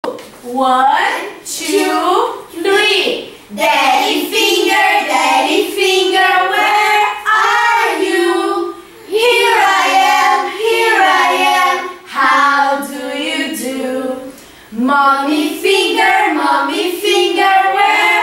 1, 2, 3. Daddy finger, where are you? Here I am, how do you do? Mommy finger, where